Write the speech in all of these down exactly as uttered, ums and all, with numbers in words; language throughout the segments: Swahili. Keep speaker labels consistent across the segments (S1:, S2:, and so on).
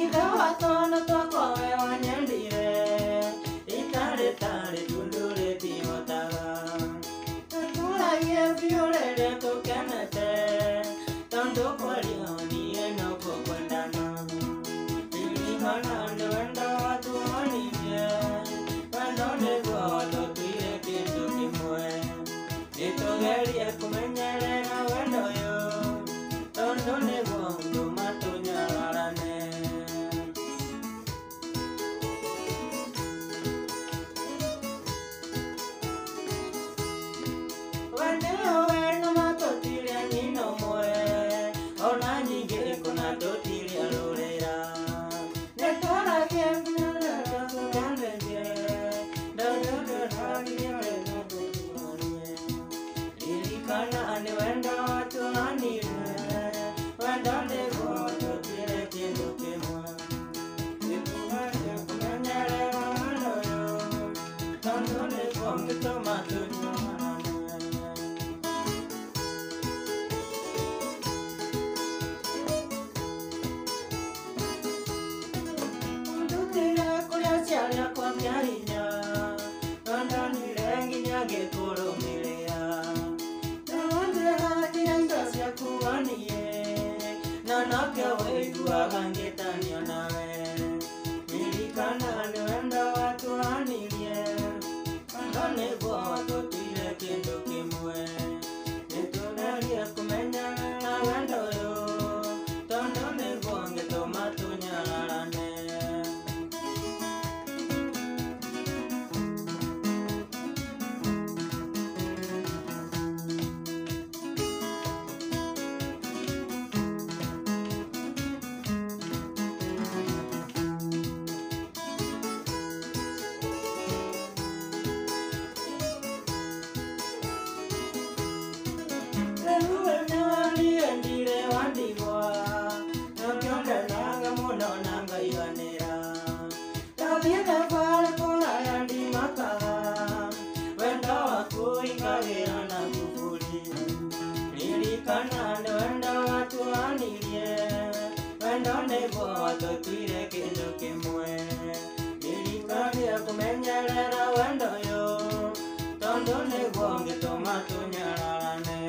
S1: Ithe wa twana twakwa we wanyendire, itare tare tundure timotaga. Tũragie biũ rĩrĩa tũkenete, tondũ kwaria niĩ no kũkwendana. Ririkana nĩ wendo watuonirie, wendo nĩguo tũtuire kĩndũ kĩmwe. Nĩtũgerie kũmenyerera wendo ũyũ, tondũ nĩguo ũtũma tũnyararane. Wendo ũyũ nĩma tũtire nyina ũmwe, ona nyingĩ kuna tũtire rũrĩra. Nĩtũragie nginya tũkenderie, ndũrĩa tũragie wendo tũtuonie. Ririkana nĩ wendo watuonire, wendo nĩguo tũtuire kĩndũ kĩmwe. Nĩtũgerie kũmenyerera wendo ũyũ, tondũ nĩguo ũngĩtũma tũnyararane. Ndutire kũrĩa ciarĩa kwa kĩarinya, ndondanire nginya ngĩkũrũmĩrĩra. Ndawonjera nginya indo ciaku woniĩ, na nokĩo wĩiguaga ngĩtanio nawe. Ririkana nĩ wendo watuonirie, wendo nĩguo tũtuire kĩndũ kĩmwe. Nĩtũgerie kũmenyerera wendo ũyũ, tondũ nĩguo ũngĩtũma tũnyararane. Ndire wandigwa, nokĩongenaga mũno na ngaiganĩra. Ndathiĩte barĩ kũraya ndimakaga, wendo waku ingagĩra na kuburi. Ririkana nĩ wendo watuonirie, wendo nĩguo tũtuire kĩndũ kĩmwe. Ririkania kũmenyerera wendo ũyũ, tondũ nĩguo ũngĩtũma tũnyararane.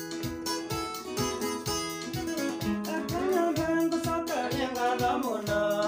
S1: Mũno